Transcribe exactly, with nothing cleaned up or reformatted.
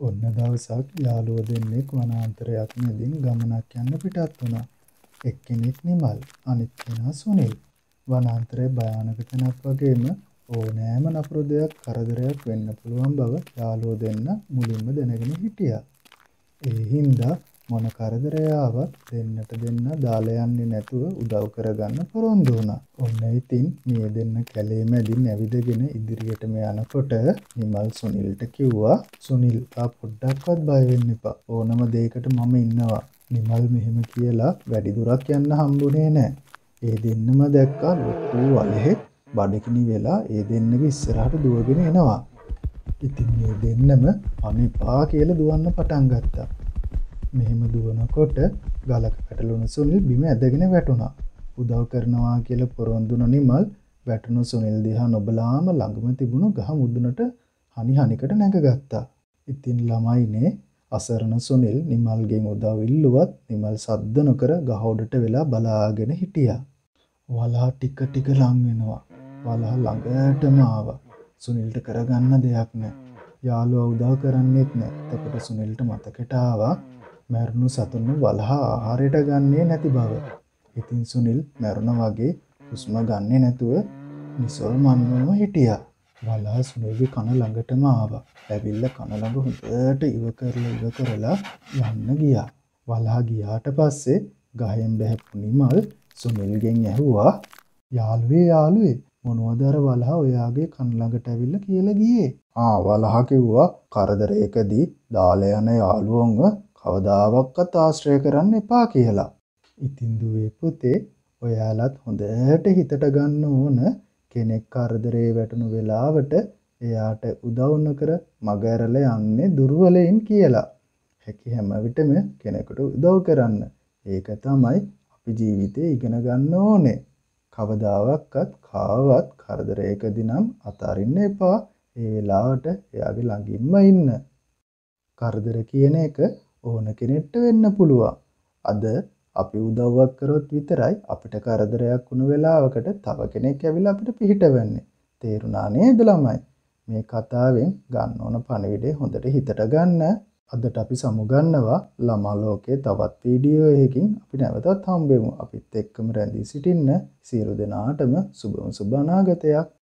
ඔන්න දවසක් යාළුවෝ දෙන්නෙක් වනාන්තරයක් මැදින් ගමනක් යන්න පිටත් වුණා. එක්කෙනෙක් නිමල්, අනිත් කෙනා සුනිල්. වනාන්තරය භයානක තැනක් වගේම ඕනෑම නපුරු දෙයක් කරදරයක් වෙන්න පුළුවන් බව යාළුවෝ දෙන්න මුලින්ම දැනගෙන හිටියා. ඒ හින්දා මොන කරදරය ආවත් දෙන්නට දෙන්න දාලා යන්නේ නැතුව උදව් කරගන්න පොරොන්දු වුණා. ඔන්න ඉතින් මේ දෙන්න කැලේ මැදින් ඇවිදගෙන ඉදිරියටම යනකොට නිමල් සුනිල්ට කිව්වා, "සුනිල්, ආ පොඩ්ඩක්වත් බය වෙන්න එපා. ඕනම දෙයකට මම ඉන්නවා." නිමල් මෙහෙම කියලා වැඩි දුරක් යන්න හම්බුනේ නැහැ. ඒ දෙන්නම දැක්කා ලොකු වලහෙක් බඩගිනි වෙලා ඒ දෙන්නගේ ඉස්සරහට දුවගෙන එනවා. ඉතින් මේ දෙන්නම අනිපා කියලා දුවන්න පටන් ගත්තා. මෙහෙම දුවනකොට ගලක පැටලුණු සුනිල් බිම ඇදගෙන වැටුණා. උදව් කරනවා කියලා පොරොන්දු වුණ නිමල් වැටුණු සුනිල් දිහා නොබලාම ළඟම තිබුණු ගහ මුදුනට හනි හනිකට නැගගත්තා. ඉතින් ළමයිනේ අසරණ සුනිල් නිමල්ගෙන් උදව් ඉල්ලුවත් නිමල් සද්ද නොකර ගහ උඩට වෙලා බලාගෙන හිටියා. වලහ ටික ටික ලං වෙනවා. වලහ ළඟටම ආවා. සුනිල්ට කරගන්න දෙයක් නැහැ. යාළුවා උදව් කරන්නෙත් නැහැ. එතකොට සුනිල්ට මතකට ආවා මැරුණු සතුන් වලහ ආහාරයට ගන්නේ නැති බව. ඉතින් සුනිල් මැරුණා වගේ හුස්ම ගන්නේ නැතුව නිසල්මන්වම හිටියා. වලහ සුනිල්ගේ කන ළඟටම ආවා. ඇවිල්ලා කන ළඟ හොඳට ඉව කරලා ඉව කරලා යන්න ගියා. වලහ ගියාට පස්සේ ගහෙන් බැහැපු නිමල් සුනිල්ගෙන් ඇහුවා, "යාළුවේ යාළුවේ මොනවද අර වලහ ඔයාගේ කන ළඟට ඇවිල්ලා කියලා ගියේ?" "ආ" වලහ කිව්වා, "කරදරයකදී දාලා යන යාළුවන්ව කවදාවත් ආශ්‍රය කරන්න එපා කියලා." "ඉතින් දුවේ පුතේ, ඔයාලත් හොඳට හිතට ගන්න ඕන කෙනෙක් කරදරේ වැටුණු වෙලාවට එයාට උදව් නොකර මග ඇරලා යන්නේ දුර්වලයින් කියලා. හැකි හැම විටම කෙනෙකුට උදව් කරන්න. ඒක තමයි අපි ජීවිතේ ඉගෙන ගන්න ඕනේ. කවදාවත් කාවත් කරදරයකදී නම් අතාරින්න එපා. ඒ වෙලාවට එයාගේ ළඟින්ම ඉන්න. කරදර කියන එක ඕන කෙනෙක්ට වෙන්න පුළුවන්. අද අපි උදව්වක් කරොත් විතරයි අපිට කරදරයක් වුණ වෙලාවකට තව කෙනෙක් ඇවිල්ලා අපිට පිහිට වෙන්නේ. තේරුණා නේද ළමයි? මේ කතාවෙන් ගන්න ඕන පණිවිඩය හොඳට හිතට ගන්න. අදට අපි සමුගන්නවා. ළමා ලෝකයේ තවත් වීඩියෝ එකකින් අපි නැවතත් හම්බෙමු. අපිත් එක්කම රැඳී සිටින්න. සියලු දෙනාටම සුබම සුබ අනාගතයක්.